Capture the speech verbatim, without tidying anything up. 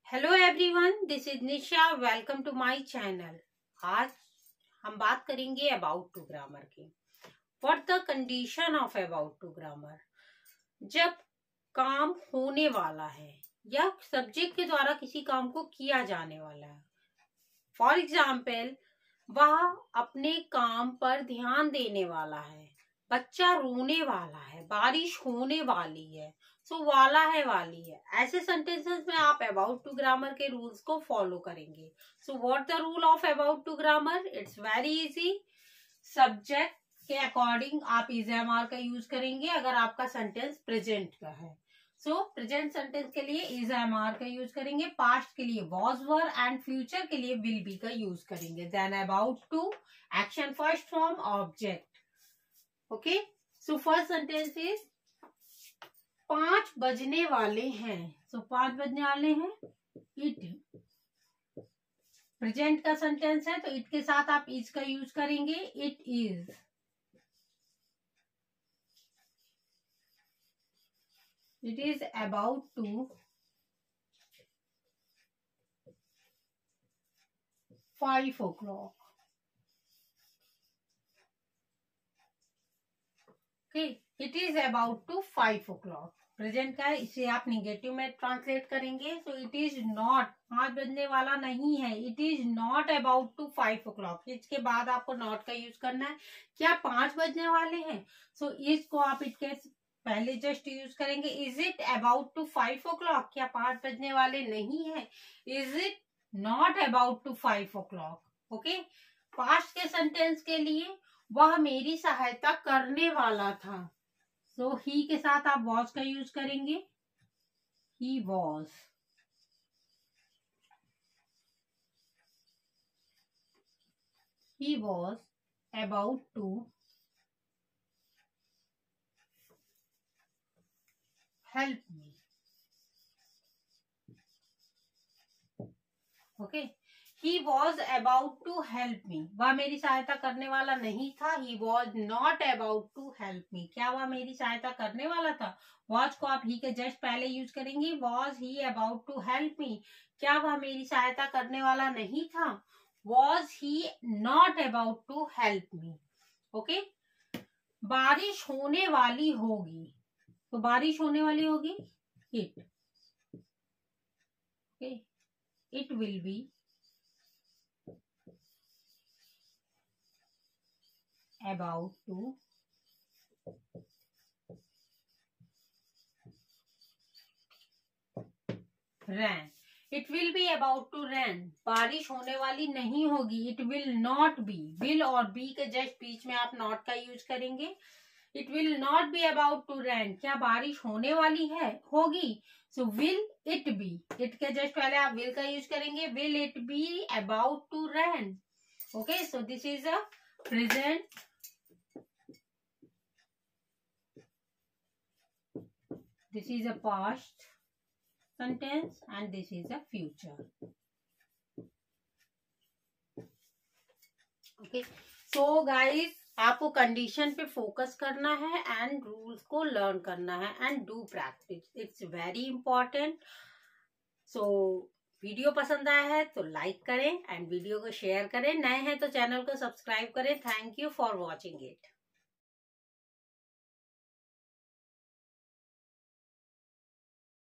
Hello everyone, this is Nisha. Welcome to my channel. आज हम बात करेंगे अबाउट टू ग्रामर की। What the condition of about to grammar. जब काम होने वाला है या सब्जेक्ट के द्वारा किसी काम को किया जाने वाला है, फॉर एग्जाम्पल वह अपने काम पर ध्यान देने वाला है, बच्चा रोने वाला है, बारिश होने वाली है, सो so, वाला है वाली है, ऐसे सेंटेंसेस में आप अबाउट टू ग्रामर के रूल्स को फॉलो करेंगे। So what the rule of about to grammar? It's very easy. Subject के अकॉर्डिंग आप इज एम आर का यूज करेंगे अगर आपका सेंटेंस प्रेजेंट का है। सो प्रेजेंट सेंटेंस के लिए इज एम आर का यूज करेंगे, पास्ट के लिए वॉज वर एंड फ्यूचर के लिए विल बी का यूज करेंगे। Then about to action first form object. Okay, so first sentence is पांच बजने वाले हैं। सो so, पांच बजने वाले हैं, इट प्रेजेंट का सेंटेंस है तो इट के साथ आप इज का यूज करेंगे। It is. It is about to five o'clock. Okay, it is about to five o'clock. Present का है, इसे आप निगेटिव में ट्रांसलेट करेंगे। सो इट इज नॉट, पांच बजने वाला नहीं है। It is not about to five o'clock. इसके बाद आपको नॉट का यूज करना है। क्या पांच बजने वाले हैं? सो so, इसको आप इसके पहले जस्ट यूज करेंगे। Is it about to five o'clock? क्या पांच बजने वाले नहीं है? Is it not about to five o'clock? Okay, past के सेंटेंस के लिए वह मेरी सहायता करने वाला था। सो so, ही के साथ आप वॉज का यूज करेंगे। He was. He was about to help me. Okay, he was about to help me. वह मेरी सहायता करने वाला नहीं था। He was not about to help me. क्या वह मेरी सहायता करने वाला था? वॉज को आप ही के जस्ट पहले यूज करेंगे। Was he about to help me? क्या वह मेरी सहायता करने वाला नहीं था? Was he not about to help me. Okay, बारिश होने वाली होगी। तो बारिश होने वाली होगी, it. Okay, it will be about to rain. It will be about to rain. बारिश होने वाली नहीं होगी। It will not be. will और be के जस्ट बीच में आप not का यूज करेंगे। It will not be about to rain. क्या बारिश होने वाली है? होगी। So will it be. it के जस्ट पहले आप will का यूज करेंगे। Will it be about to rain? Okay, so this is a present this is a past sentence and this is a future. Okay, so guys, आपको condition पे focus करना है and rules को learn करना है and do practice. It's very important. So video पसंद आया है तो लाइक करें एंड वीडियो को शेयर करें। नए हैं तो चैनल को सब्सक्राइब करें। Thank you for watching it.